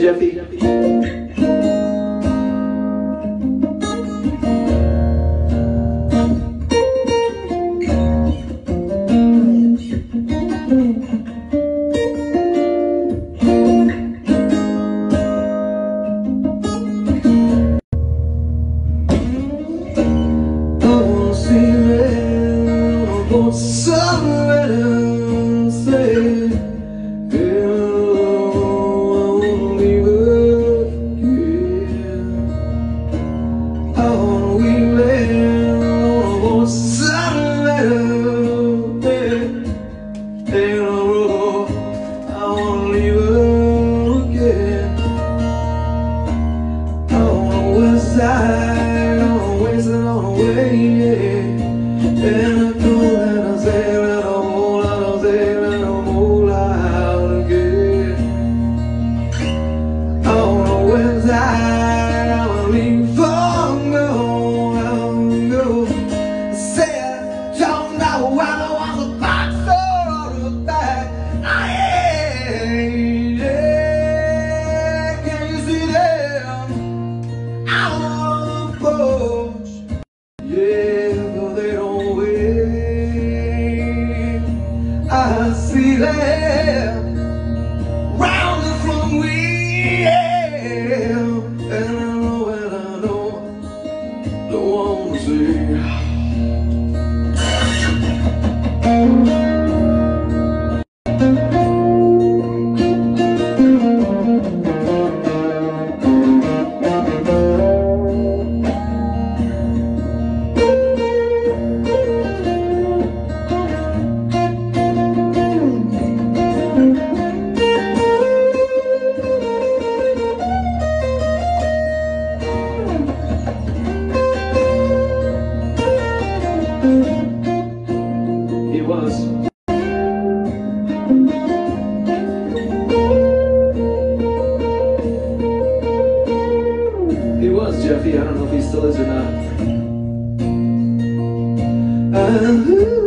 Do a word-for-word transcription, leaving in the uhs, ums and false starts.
Jeffy. Somewhere and say, hello, I won't leave again. I wanna leave it somewhere, hello, I wanna leave again. I wanna west side, I wanna waste it on the way, yeah. And I know that I'll say that I'm all out, I'll say that I'm all out again. I wanna west side, I wanna leave for go, I'll go. Say I don't know why I was a box or the back. I ain't, yeah, can you see them? Out on the porch, yeah, though they don't. I see them rounding from me, yeah. And I know, and I know, don't wanna see. He was. He was, Jeffy. I don't know if he still is or not. Uh-huh.